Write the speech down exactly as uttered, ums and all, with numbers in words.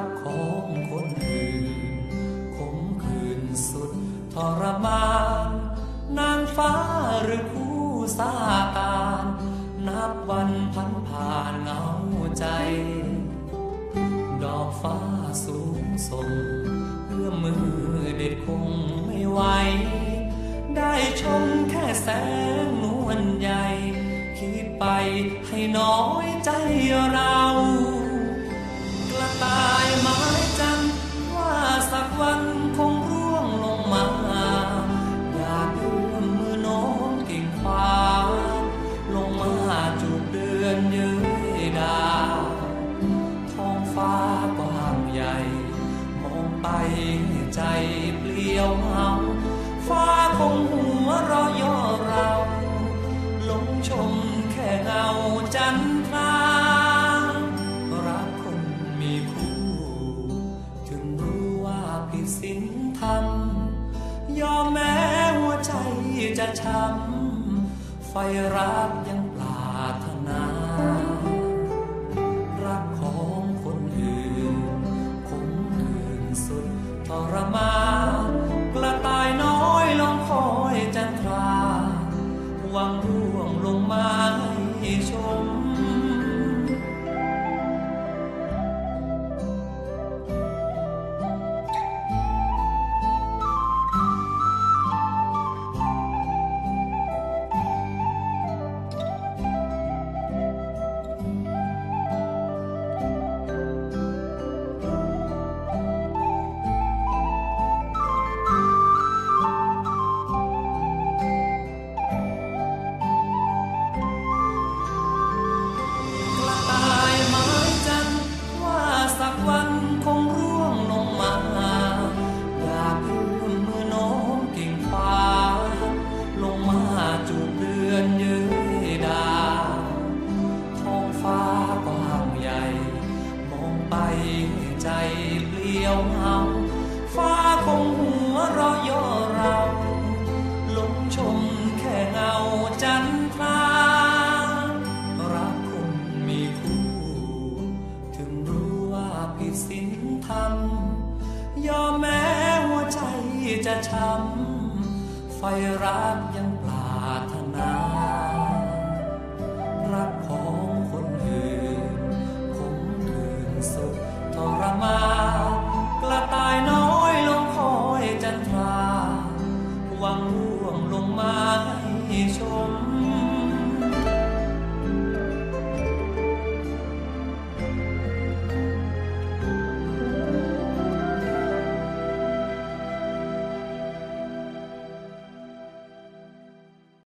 กของคนอื่นขมขื่นสุดทรมานนางฟ้าหรือผู้สาตานนับวันพันผ่านเงาใจดอกฟ้าสูงส่งเอื้อมมือเด็ดคงไม่ไหวได้ชมแค่แสงนวลใหญ่คิดไปให้น้อยใจเรากระต่ายไม้จันทร์ว่าสักวันคงร่วงลงมาอยากเอื้อมมือโน้มกิ่งฟ้าลงมาจูบเดือนเย้ยดาวท้องฟ้ากว้างใหญ่มองไปใจเปลี่ยวเหงาฟ้าคงหัวเราะย่อเราหลงชมแค่เงาจันทรารักคนมีคู่ถึงรู้ว่าผิดศีลธรรมยอมแม้หัวใจจะช้ำไฟรักยังปรารถนารักของคนอื่นคงคืนสุดทรมานกระต่ายน้อยลองคอยจันทราหวังร่วงลงมาให้ชมใจเปลี่ยวเหงาฟ้าคงหัวเราะย่อเราหลงชมแค่เงาจันทรารักคนมีคู่ถึงรู้ว่าผิดศีลธรรมยอมแม้หัวใจจะช้ำไฟรักยังปรารถนา